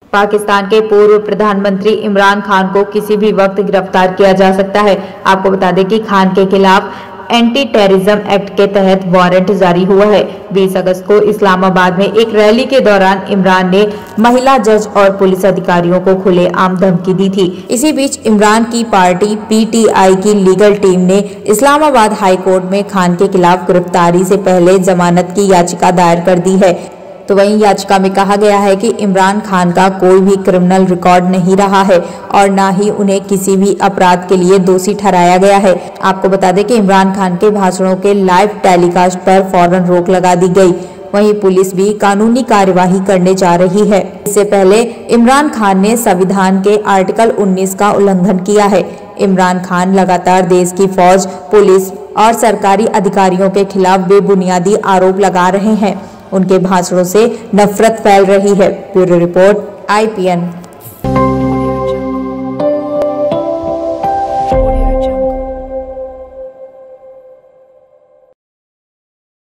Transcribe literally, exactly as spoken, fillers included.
पाकिस्तान के पूर्व प्रधानमंत्री इमरान खान को किसी भी वक्त गिरफ्तार किया जा सकता है। आपको बता दें कि खान के खिलाफ एंटी टेररिज्म एक्ट के तहत वारंट जारी हुआ है। बीस अगस्त को इस्लामाबाद में एक रैली के दौरान इमरान ने महिला जज और पुलिस अधिकारियों को खुलेआम धमकी दी थी। इसी बीच इमरान की पार्टी पीटीआई की लीगल टीम ने इस्लामाबाद हाई कोर्ट में खान के खिलाफ गिरफ्तारी से पहले जमानत की याचिका दायर कर दी है। तो वहीं याचिका में कहा गया है कि इमरान खान का कोई भी क्रिमिनल रिकॉर्ड नहीं रहा है और ना ही उन्हें किसी भी अपराध के लिए दोषी ठहराया गया है। आपको बता दें कि इमरान खान के भाषणों के लाइव टेलीकास्ट पर फौरन रोक लगा दी गई। वहीं पुलिस भी कानूनी कार्यवाही करने जा रही है। इससे पहले इमरान खान ने संविधान के आर्टिकल उन्नीस का उल्लंघन किया है। इमरान खान लगातार देश की फौज, पुलिस और सरकारी अधिकारियों के खिलाफ बेबुनियादी आरोप लगा रहे हैं। उनके भाषणों से नफरत फैल रही है। Bureau report I P N.